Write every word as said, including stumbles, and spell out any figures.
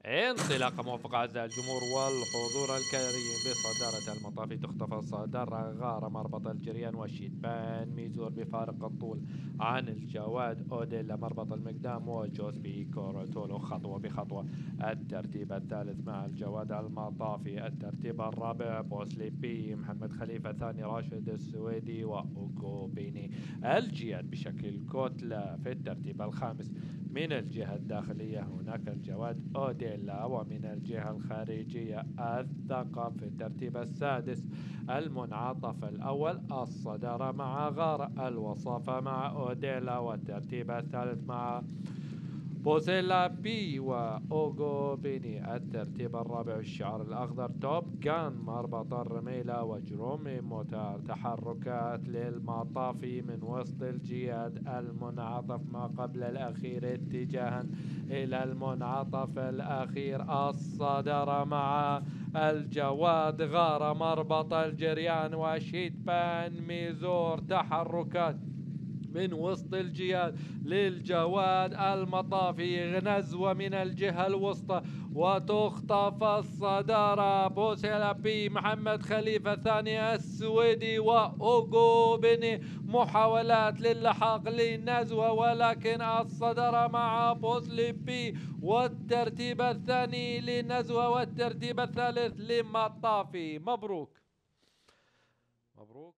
انطلاقة موفقة أعزائي الجمهور والحضور الكريم. بصدارة المطاف تخطف الصدارة غار مربط الجريان والشيتبان ميزور بفارق الطول عن الجواد أوديلا مربط المقدام وجوزبي كورتولو خطوة بخطوة. الترتيب الثالث مع الجواد المطافي. الترتيب الرابع بوسلي بي محمد خليفة الثاني راشد السويدي وأوكو بيني. الجياد بشكل كتلة في الترتيب الخامس. من الجهة الداخلية هناك الجواد أوديلا، ومن الجهة الخارجية الثقب في الترتيب السادس. المنعطف الأول الصدارة مع غار، الوصافة مع أوديلا، والترتيب الثالث مع بوزيلا بي وأوغو بيني. الترتيب الرابع الشعار الأخضر توب جان مربط الرميلة وجرومي موتار. تحركات للمطافي من وسط الجياد المنعطف ما قبل الأخير اتجاها إلى المنعطف الأخير. الصدر مع الجواد غار مربط الجريان وشيتبان ميزور. تحركات من وسط الجياد للجواد المطافي نزوة من الجهة الوسطى وتخطف الصدارة. بوسيلابي محمد خليفة الثاني السويدي وأوغو بني. محاولات للحاق للنزوة ولكن الصدارة مع بوسليبي، والترتيب الثاني للنزوة والترتيب الثالث لمطافي. مبروك مبروك.